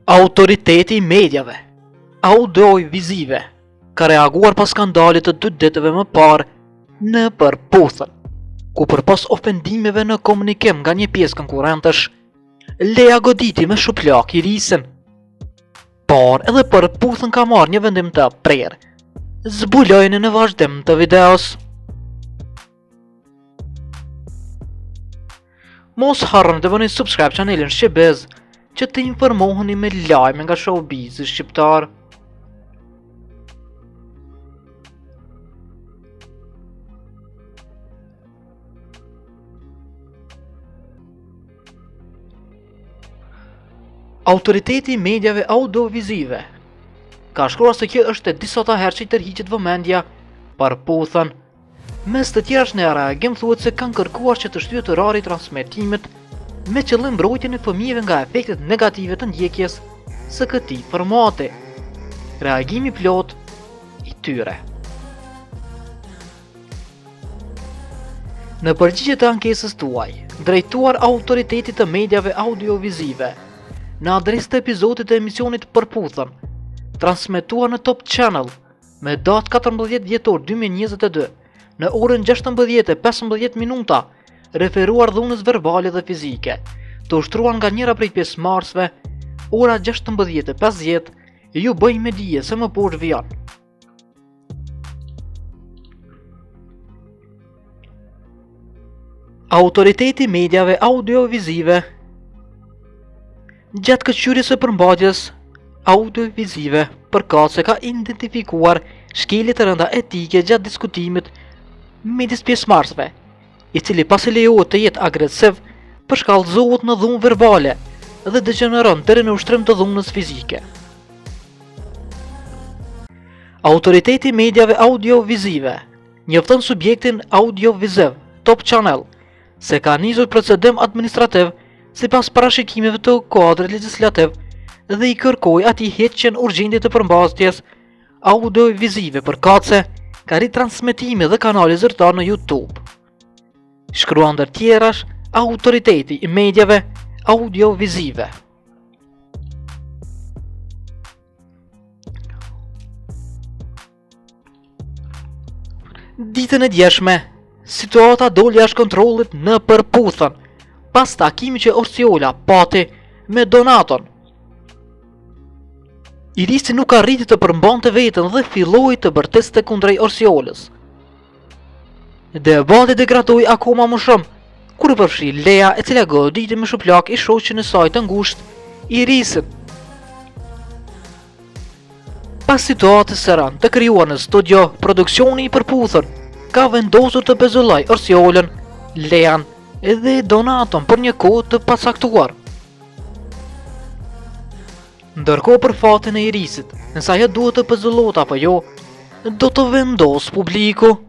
Autoriteti i mediave audiovisive ka reaguar pas skandalit të 2 ditëve më parë në përputhjen, ku përpas ofendimeve në komunikim nga një pjesë konkurrentësh, Lea goditi me shuplak i risën. Por edhe përputhjen ka marrë një vendim të prerë. Zbulojeni në vazhdim të videos. Mos harroni të bëni subscribe chanelin Shqipez që të informoheni me lajme nga showbizi shqiptar. Autoriteti i mediave audiovisive ka shkruar se kjo është e disata herë që i tërhiqet vëmendja përputhjen. Mes të tjerash në reagim thuhet se kanë kërkuar që të shtyhet orari i transmetimit me qëllim mbrojtjen e fëmijëve nga efektet negative të ndjekjes së këtij formati. Reagimi plot i tyre. Në përgjigje të ankesës tuaj, drejtuar autoritetit të mediave audiovisive, në adresë të episodit të emisionit Përputhjen, transmetuar në Top Channel me datë 14 dhjetor 2022 në orën 16:15 minuta, referuar dhunës verbale dhe fizike, të ushtruar nga njëra prej pjesëmarrësve, ora 16:50, ju bëj me dije se më poshtë vjen. Autoriteti i mediave audiovisive gjatë këqyrjes së përmbajtjes audiovisive përkatëse se ka identifikuar shkelje të rënda etike gjatë diskutimit midis pjesëmarrësve, i cili pasi lejohet të jetë agresiv, përshkallëzohet në dhunë verbale dhe degeneron deri në ushtrim të dhunës fizike. Autoriteti i mediave audiovisive njofton subjektin audiovisiv Top Channel se ka nisur procedim administrativ sipas parashikimeve të kuadrit legjislativ dhe i kërkoi atij heqjen urgjente të përmbajtjes audiovisive përkatëse ka ritransmetime dhe kanale zyrtar në YouTube. Shkruan ndër tjerash autoriteti i mediave audiovisive. Ditën e djeshme, situata doli jashtë kontrollit në Përputhjen, pas takimit që Orsiola pati me Donaton. Irisi nuk arriti të përmbante veten dhe filloi të bërteste kundrejt Orsiolës. Debati degradoi akoma më shumë kur përfshi Lea, e cila goditi me shuplak i shoqën e saj të ngushtë, Irisin. Pas situatës së rëndë të krijuar në studio, produksioni i Përputhjen ka vendosur të pezulloj Orsiolën, Lean edhe Donaton për një kohë të pasaktuar. Ndërkohë për fatin e Irisit, nëse ajo duhet të pezullohet apo jo, do të vendos publiku.